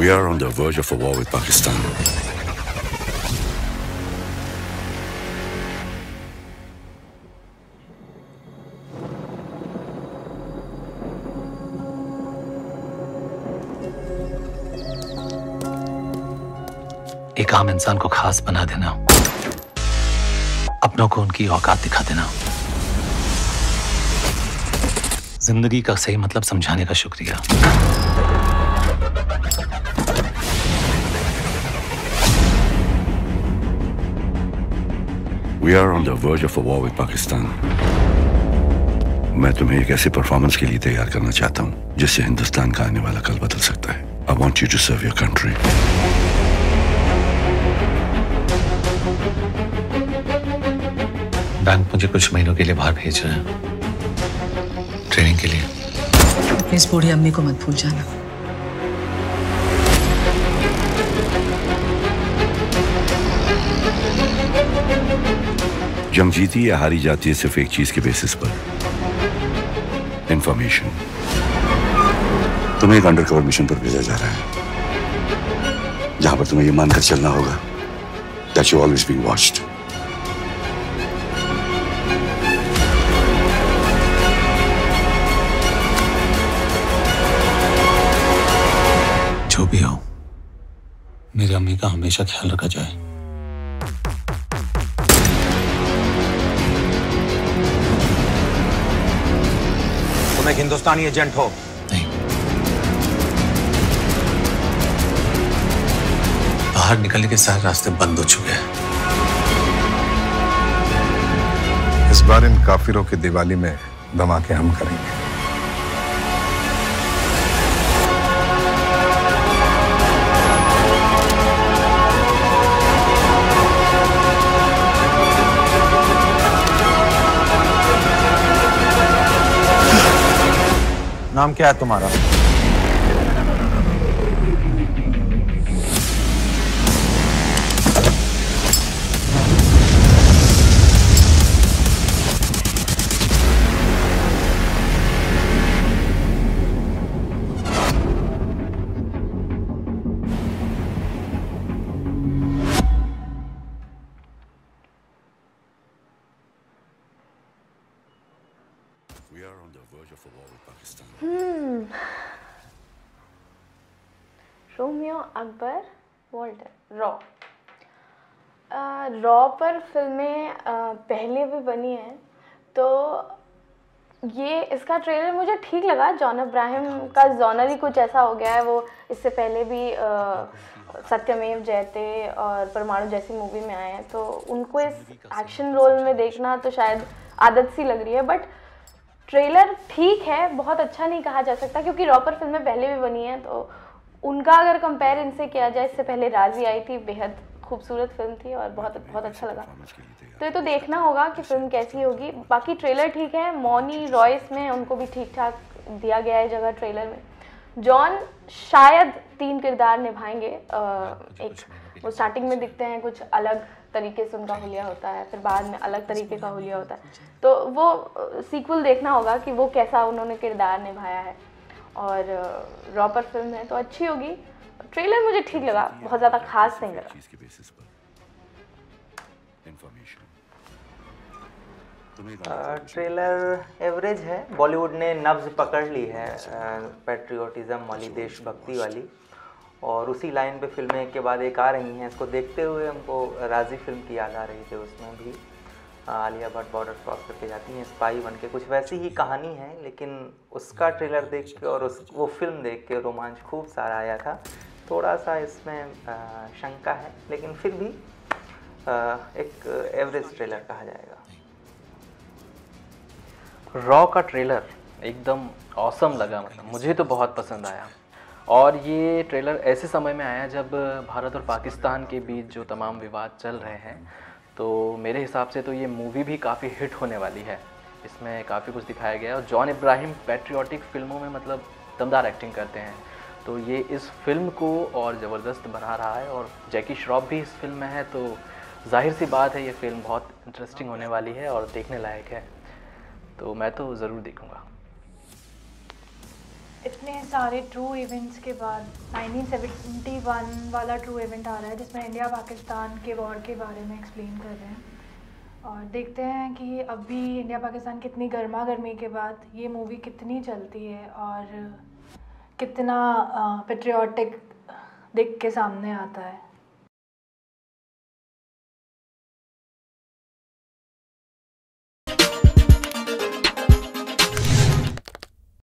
We are on the verge of a war with Pakistan. एक आम इंसान को खास बना देना, अपनों को उनकी औकात दिखा देना, जिंदगी का सही मतलब समझाने का शुक्रिया। We are on the verge of a war with Pakistan. मैं तुम्हें एक ऐसे परफॉर्मेंस के लिए तैयार करना चाहता हूँ जिससे हिंदुस्तान का आने वाला कल बदल सकता है। I want you to serve your country. Bank मुझे कुछ महीनों के लिए बाहर भेज रहे हैं, ट्रेनिंग के लिए। इस बूढ़ी अम्मी को मत भूल जाना। जंग जीती या हारी जाती है सिर्फ एक चीज के बेसिस पर, इंफॉर्मेशन। तुम्हें एक अंडरकवर मिशन पर भेजा जा रहा है जहां पर तुम्हें यह मानकर चलना होगा that you always being watched. जो भी हो, मेरी अम्मी का हमेशा ख्याल रखा जाए। तुम एक हिंदुस्तानी एजेंट हो? नहीं। बाहर निकलने के सारे रास्ते बंद हो चुके हैं। इस बार इन काफिरों की दिवाली में धमाके हम करेंगे। नाम क्या है तुम्हारा? We are on the verge of a war with Pakistan. Romeo Akbar Walter raw. Raw पर फिल्में पहले भी बनी हैं, तो ये इसका ट्रेलर मुझे ठीक लगा। जॉन अब्राहम का जॉनर ही कुछ ऐसा हो गया है। वो इससे पहले भी सत्यमेव जयते और परमाणु जैसी मूवी में आए हैं, तो उनको इस एक्शन रोल में देखना तो शायद आदत सी लग रही है। बट ट्रेलर ठीक है, बहुत अच्छा नहीं कहा जा सकता क्योंकि रॉ पर फिल्में पहले भी बनी हैं, तो उनका अगर कंपेयर इनसे किया जाए, इससे पहले राजी आई थी, बेहद खूबसूरत फिल्म थी और बहुत बहुत अच्छा लगा। तो ये तो देखना होगा कि फिल्म कैसी होगी। बाकी ट्रेलर ठीक है। मौनी रॉयस में उनको भी ठीक ठाक दिया गया है जगह ट्रेलर में। जॉन शायद 3 किरदार निभाएंगे। एक वो स्टार्टिंग में दिखते हैं, कुछ अलग तरीके से उनका हुलिया होता है, फिर बाद में अलग तरीके का हुलिया होता है, तो वो सीक्वल देखना होगा कि वो कैसा उन्होंने किरदार निभाया है। और रॉ पर फिल्म है तो अच्छी होगी। ट्रेलर मुझे ठीक लगा, बहुत ज़्यादा खास नहीं लगा। ट्रेलर एवरेज है। बॉलीवुड ने नब्ज पकड़ ली है पैट्रियोटिज्म वाली, देशभक्ति वाली, और उसी लाइन पे फिल्में एक के बाद एक आ रही हैं। इसको देखते हुए हमको राजी फिल्म की याद आ रही थी। उसमें भी आलिया भट्ट बॉर्डर क्रॉस करके जाती हैं स्पाई बन के, कुछ वैसी ही कहानी है। लेकिन उसका ट्रेलर देख के और वो फिल्म देख के रोमांच खूब सारा आया था। थोड़ा सा इसमें शंका है, लेकिन फिर भी एक एवरेज ट्रेलर कहा जाएगा। रॉ का ट्रेलर एकदम ऑसम लगा, मतलब मुझे तो बहुत पसंद आया। और ये ट्रेलर ऐसे समय में आया जब भारत और पाकिस्तान के बीच जो तमाम विवाद चल रहे हैं, तो मेरे हिसाब से तो ये मूवी भी काफ़ी हिट होने वाली है। इसमें काफ़ी कुछ दिखाया गया है और जॉन इब्राहिम पैट्रियोटिक फिल्मों में मतलब दमदार एक्टिंग करते हैं, तो ये इस फिल्म को और ज़बरदस्त बना रहा है। और जैकी श्रॉफ भी इस फिल्म में है, तो जाहिर सी बात है ये फिल्म बहुत इंटरेस्टिंग होने वाली है और देखने लायक है, तो मैं तो ज़रूर देखूँगा। इतने सारे ट्रू इवेंट्स के बाद 1971 वाला ट्रू इवेंट आ रहा है जिसमें इंडिया पाकिस्तान के वॉर के बारे में एक्सप्लेन कर रहे हैं, और देखते हैं कि अभी इंडिया पाकिस्तान कितनी गर्मा गर्मी के बाद ये मूवी कितनी चलती है और कितना पेट्रियाटिक दिख के सामने आता है।